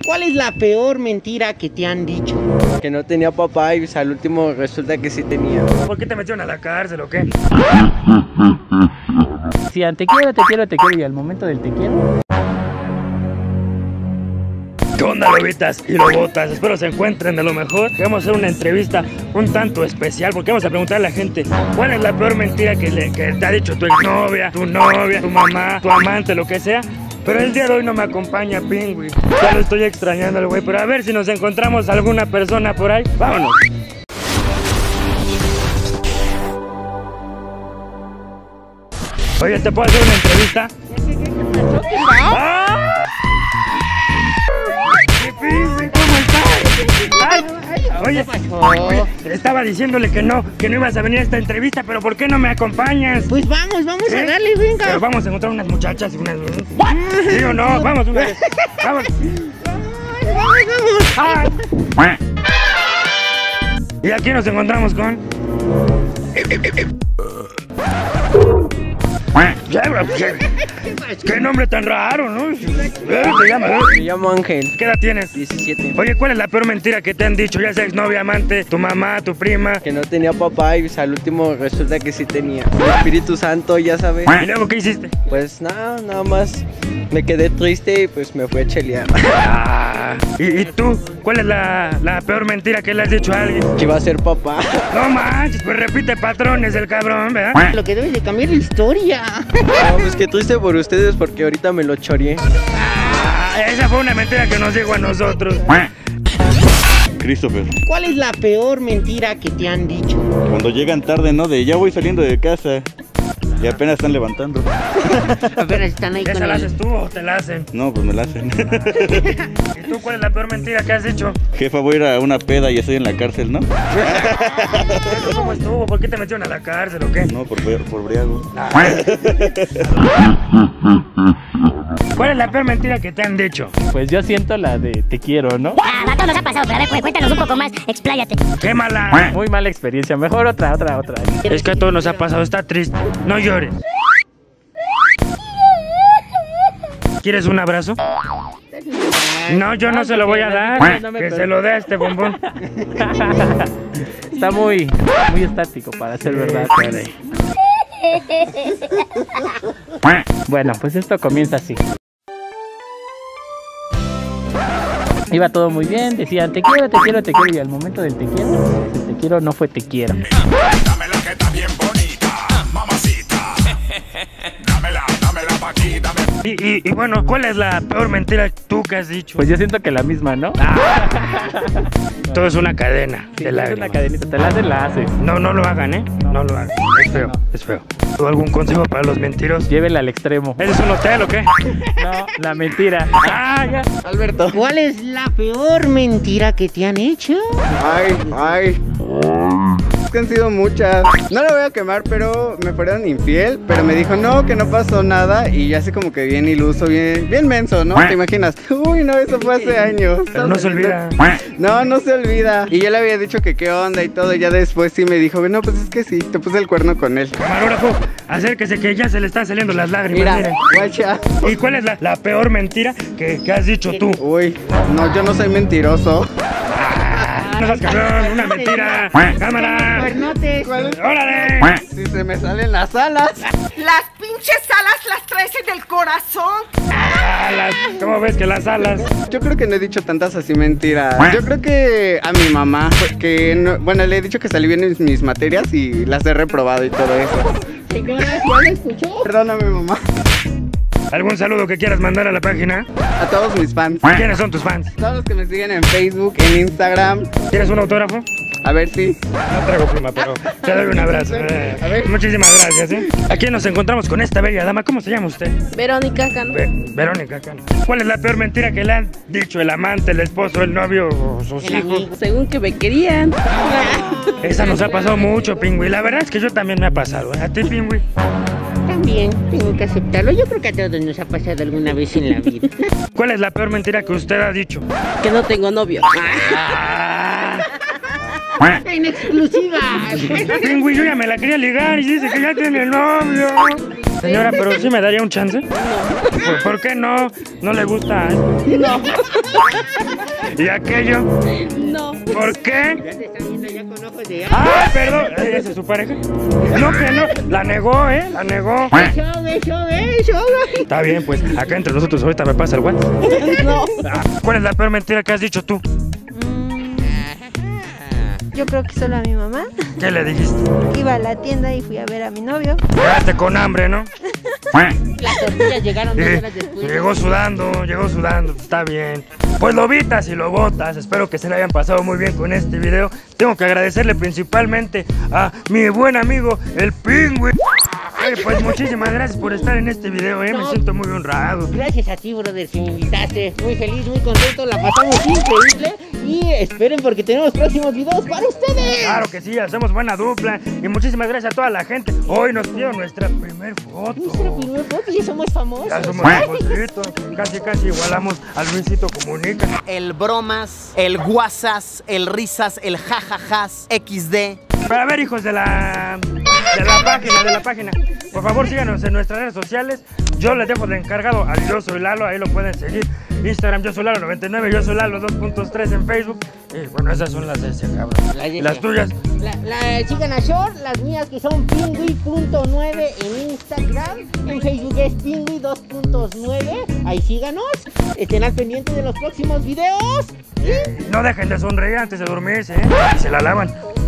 ¿Cuál es la peor mentira que te han dicho? Que no tenía papá y al último resulta que sí tenía. ¿Por qué te metieron a la cárcel o qué? Si te quiero y al momento del te quiero. ¿Qué onda, lobitas y lobotas? Espero se encuentren de lo mejor. Vamos a hacer una entrevista un tanto especial porque vamos a preguntarle a la gente cuál es la peor mentira que te ha dicho tu exnovia, tu novia, tu mamá, tu amante, lo que sea. Pero el día de hoy no me acompaña Pingüi. Ya lo estoy extrañando al güey, pero a ver si nos encontramos alguna persona por ahí. ¡Vámonos! Oye, ¿te puedo hacer una entrevista? ¿Qué pasó? ¡Ah! ¿Cómo estás? Oye, te estaba diciéndole que no ibas a venir a esta entrevista, pero ¿por qué no me acompañas? Pues vamos a darle, venga. Pero vamos a encontrar unas muchachas y unas... ¿Sí o no? Vamos, una vez. Vamos. Vamos. Y aquí nos encontramos con... ¿Qué nombre tan raro, no? Me llamo Ángel. ¿Qué edad tienes? 17. Oye, ¿cuál es la peor mentira que te han dicho? Ya sea exnovia, amante, tu mamá, tu prima. Que no tenía papá y al último resulta que sí tenía. El Espíritu Santo, ya sabes. ¿Y luego qué hiciste? Pues nada más me quedé triste y pues me fui a chelear. ¿Y tú? ¿Cuál es la peor mentira que le has dicho a alguien? Que iba a ser papá. No manches, pues repite patrones el cabrón, ¿verdad? Lo que debes de cambiar la historia. No, pues qué triste por ustedes porque ahorita me lo choreé. Esa fue una mentira que nos llegó a nosotros. Christopher, ¿Cuál es la peor mentira que te han dicho? cuando llegan tarde, ¿no? De ya voy saliendo de casa y apenas están levantando. Apenas están ahí ¿Esa con la el... haces tú o te la hacen? No, pues me la hacen. ¿Y tú cuál es la peor mentira que has dicho? Jefa, voy a ir a una peda y estoy en la cárcel, ¿no? ¿Eso cómo estuvo? ¿Por qué te metieron a la cárcel o qué? No, por briago. ¿Cuál es la peor mentira que te han dicho? Pues yo siento la de te quiero, ¿no? A todos nos ha pasado, pero a ver, cuéntanos un poco más, expláyate. ¡Quémala! Muy mala experiencia. Mejor otra. Es que a todos nos ha pasado, está triste. No llores. ¿Quieres un abrazo? No, yo no se lo voy a dar. Que se lo dé a este bombón. Está muy estático para ser verdad. Bueno, pues esto comienza así. Iba todo muy bien, decían te quiero y al momento del te quiero no fue te quiero. Dámela que está bien bonita, mamacita. Dámela pa' aquí, dámela. Y bueno, ¿cuál es la peor mentira tú que has dicho? Pues yo siento que la misma, ¿no? Todo es una cadena Sí, de es lágrimas. una cadenita, te la haces, la haces. No lo hagan, ¿eh? No lo hagan. Es feo, es feo. ¿Tú algún consejo para los mentirosos? Llévela al extremo. ¿Eres un hotel o qué? No, la mentira. Ya. Alberto. ¿Cuál es la peor mentira que te han hecho? Ay. Es que han sido muchas. No la voy a quemar, pero me fueron infiel. Pero me dijo no, que no pasó nada. Y ya así como que bien iluso, bien menso, ¿no? ¿Te imaginas? Uy, no, eso fue hace años. Pero no se olvida. No se olvida. Y yo le había dicho que qué onda y todo. Y ya después sí me dijo, no, pues es que sí, te puse el cuerno con él. Camarógrafo, acérquese que ya se le están saliendo las lágrimas. Mira, guacha. ¿Y cuál es la peor mentira que has dicho tú? Uy, no, yo no soy mentiroso. No seas cabrón, una mentira. ¡Cámara! Cuernotes. ¡Órale! Si se me salen las alas. Las pinches alas las traes en el corazón. ¿Cómo ves que las alas? Yo creo que no he dicho tantas así mentiras. Yo creo que a mi mamá, porque no, bueno, le he dicho que salí bien en mis materias y las he reprobado y todo eso. Señora, ¿ya la escuchó? Perdóname, mamá. ¿Algún saludo que quieras mandar a la página? A todos mis fans. ¿Quiénes son tus fans? Todos los que me siguen en Facebook, en Instagram. ¿Quieres un autógrafo? A ver si. No traigo pluma, pero te doy un abrazo. A ver. Muchísimas gracias, ¿eh? Aquí nos encontramos con esta bella dama. ¿Cómo se llama usted? Verónica Cano. Verónica Cano. ¿Cuál es la peor mentira que le han dicho el amante, el esposo, el novio o sus hijos? Según que me querían. Esa nos ha pasado mucho, Pingüi. La verdad es que yo también me ha pasado. ¿A ti, Pingüi? También, tengo que aceptarlo. Yo creo que a todos nos ha pasado alguna vez en la vida. ¿Cuál es la peor mentira que usted ha dicho? Que no tengo novio. En exclusiva. Pingüi, yo ya me la quería ligar y dice que ya tiene novio. Señora, pero sí me daría un chance. ¿Por qué no? ¿No le gusta? No. ¿Y aquello? No. ¿Por qué? Ya te están viendo ya con ojos de... ¡Ah, perdón! ¿Esa es su pareja? No, que no. La negó, la negó. Eso. Está bien, pues acá entre nosotros ahorita me pasa el guante. No. ¿Cuál es la peor mentira que has dicho tú? Yo creo que solo a mi mamá. ¿Qué le dijiste? Iba a la tienda y fui a ver a mi novio. Llegaste con hambre, ¿no? Las tortillas llegaron 2 horas después. Llegó sudando, está bien. Pues lobitas y lobotas, espero que se le hayan pasado muy bien con este video. Tengo que agradecerle principalmente a mi buen amigo, el Pingüi. Pues muchísimas gracias por estar en este video, me siento muy honrado. Gracias a ti, brother, que me invitaste. Muy feliz, muy contento, la pasamos increíble. Y esperen porque tenemos próximos videos para ustedes. Claro que sí, hacemos buena dupla. Y muchísimas gracias a toda la gente. Hoy nos dieron nuestra primer foto. Nuestra primer foto, y somos famosos. Ya somos famositos. Casi igualamos al Luisito Comunica. El bromas, el guasas, el risas, el jajajas, XD. Pero a ver, hijos de la página, por favor síganos en nuestras redes sociales. Yo les dejo de encargado al Yo Soy Lalo, ahí lo pueden seguir. Instagram Yo Soy Lalo 99, Yo Soy Lalo 2.3 en Facebook. Y bueno, esas son las de ese cabrón. ¿Y las tuyas? Sigan a Short, las mías que son Pingui.9 en Instagram. En Facebook es Pingui 2.9. Ahí síganos. Estén al pendiente de los próximos videos. No dejen de sonreír antes de dormirse, y se la lavan.